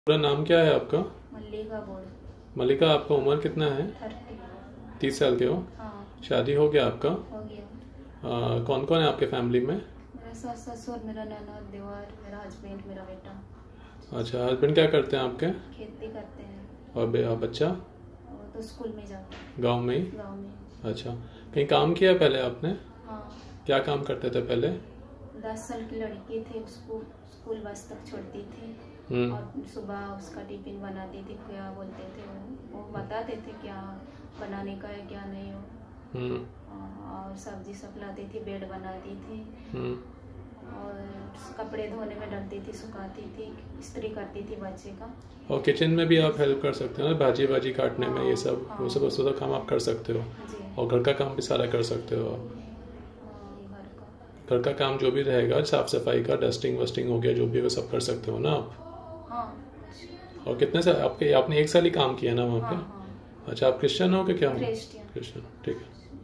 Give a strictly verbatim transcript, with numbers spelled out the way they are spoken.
पूरा नाम क्या है आपका? मल्लिका बोर्ड। मल्लिका, आपका उम्र कितना है? थर्टी। तीस साल के हो? हाँ। शादी हो गया आपका? हो गया। आ, कौन कौन है आपके फैमिली में? मेरा सास ससुर, मेरा ननद, देवर, मेरा हस्बैंड, मेरा बेटा। अच्छा, हस्बैंड क्या करते हैं आपके? खेती करते हैं। और बे- बच्चा? वो तो स्कूल में जाते हैं। गांव में ही? गाँव में। अच्छा, कहीं काम किया पहले आपने? हाँ। क्या काम करते थे पहले? दस साल की लड़की थी, उसको स्कूल बस तक छोड़ती थी हम्म। और सुबह उसका टिफिन बनाती थी। क्या बोलते थे वो वो बताते थे क्या बनाने का है क्या नहीं हो। हम्म। और सब्जी सब लाती थी, बेड बनाती थी हम्म। और कपड़े धोने में डालती थी, सुखाती थी, इस्त्री करती थी बच्चे का। और किचन में भी आप हेल्प कर सकते हो ना, भाजी भाजी काटने में, ये सब हाँ, वो सब वो सब काम आप कर सकते हो। जी। और घर का काम भी सारा कर सकते हो आप। हाँ, घर का। घर का काम जो भी रहेगा, साफ सफाई का, डस्टिंग वस्टिंग हो गया, जो भी हो सब कर सकते हो ना आप। हाँ। और कितने साल आपके? आपने एक साल ही काम किया ना वहाँ हाँ। पे? हाँ। अच्छा, आप क्रिश्चियन हो कि क्या हो? क्रिश्चियन। क्रिश्चियन, ठीक है।